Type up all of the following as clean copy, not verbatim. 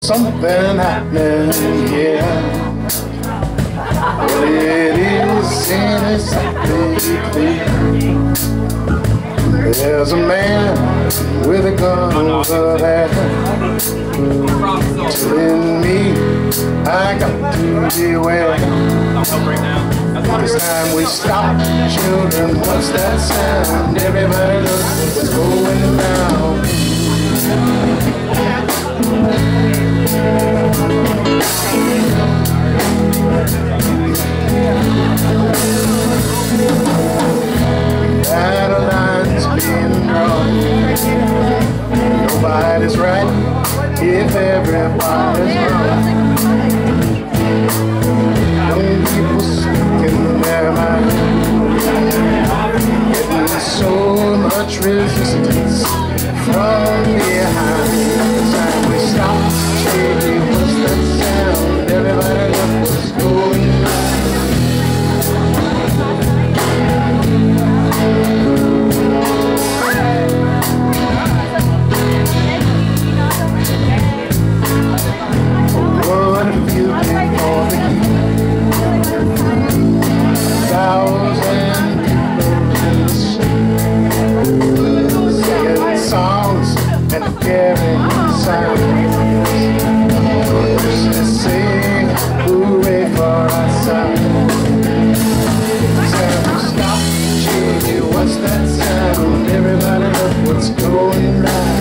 Something happening here. Well, it isn't exactly clear. There's a man with a gun over there telling me I got to beware. This time we stop, children, what's that sound? Everybody look what's going down. Battle lines being drawn. Nobody's right if everybody's wrong. Young people speaking their mind, getting so much resistance from behind. Time we stop, baby, what's that sound? Everybody look what's going on. What if you did for the youth? 1,000 people in the street, singing songs and carrying sounds. Voices sing, hooray for our son. Stop, Jimmy, what's that sound? Everybody look what's going round.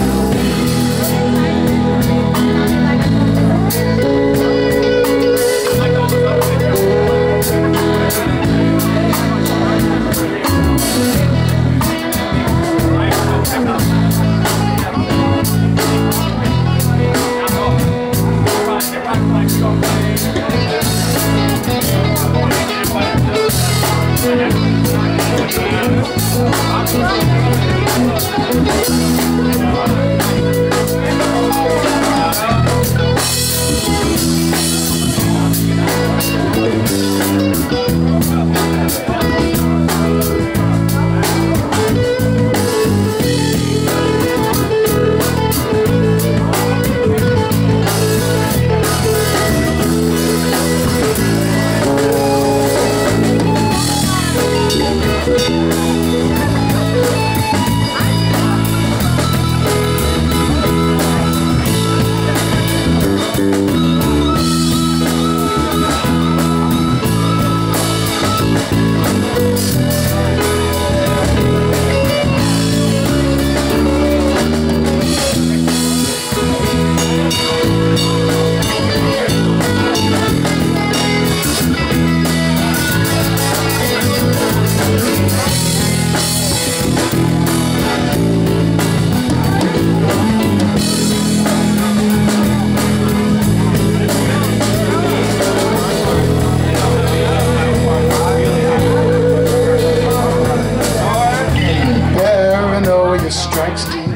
Strikes deep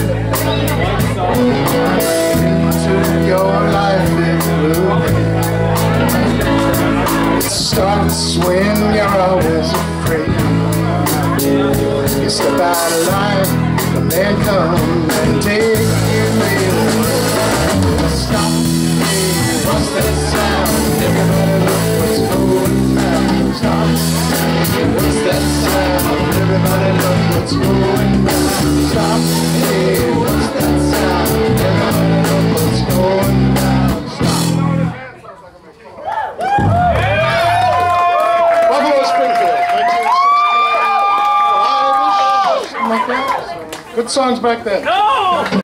into your life in blue. It starts when you're always afraid. You step out of line, the man come and take you away. Stop, hey, what's that sound? Everybody look what's going down. Stop, hey, what's that sound? Everybody look what's going down. Stop, hey, what's that sound? Everybody look what's going down. Stop. Buffalo Springfield, 1960. Good songs back then. No!